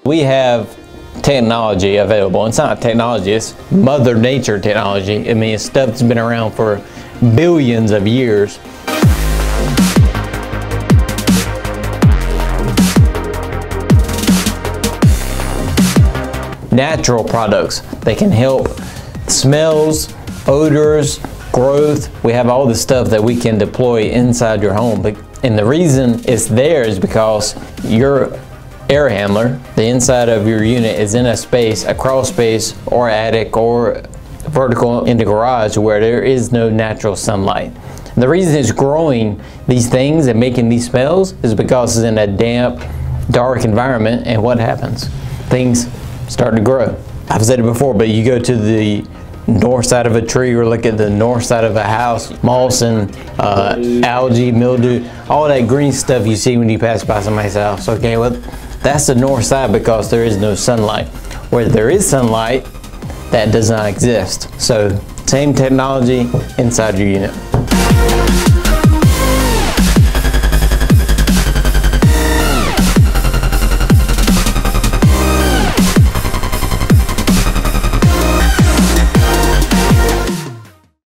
We have technology available. It's not technology, it's Mother Nature technology. I mean, it's stuff that's been around for billions of years. Natural products. They can help smells, odors, growth. We have all this stuff that we can deploy inside your home. And the reason it's there is because your air handler, the inside of your unit, is in a space, a crawl space or attic or vertical in the garage where there is no natural sunlight. And the reason it's growing these things and making these smells is because it's in a damp, dark environment, and what happens? Things start to grow. I've said it before, but you go to the north side of a tree or look at the north side of a house, moss and algae, mildew, all that green stuff you see when you pass by somebody's house. Okay, well, that's the north side because there is no sunlight. Where there is sunlight, that does not exist. So, same technology inside your unit.